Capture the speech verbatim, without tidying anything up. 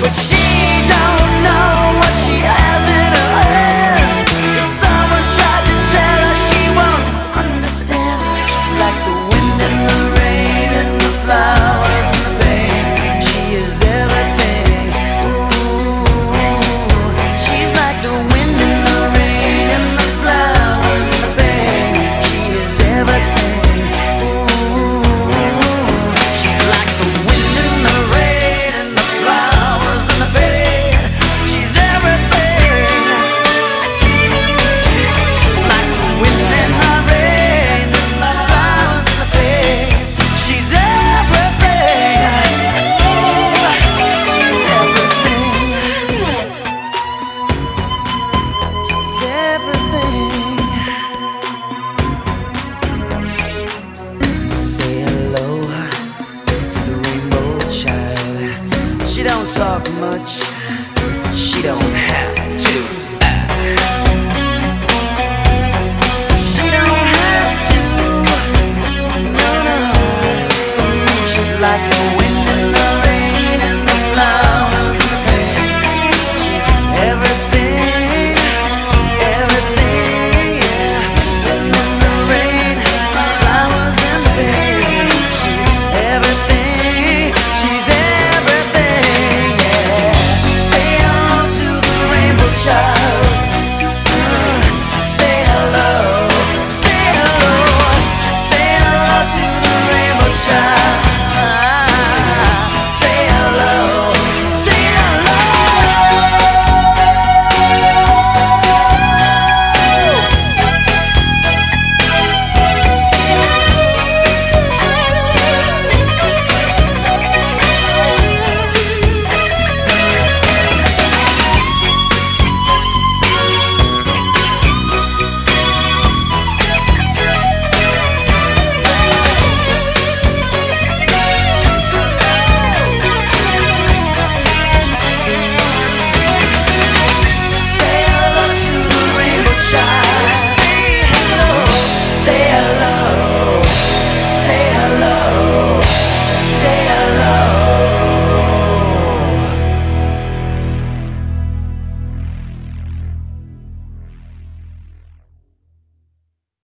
but she don't know what she has in her hands. If someone tried to tell her, she won't understand. She's like the wind and the rain and the flowers and the pain. She is everything. Ooh, she's like the wind and the rain and the flowers and the pain. She is everything. Ooh, she's like the wind and the rain and the flowers and the pain. She's everything. She's like the wind and the rain and the flowers and the pain. She's everything. Ooh, she's everything. She's everything. Say hello to the rainbow child. She don't talk much. She don't have to. Ah. She don't have to. No, no. She's like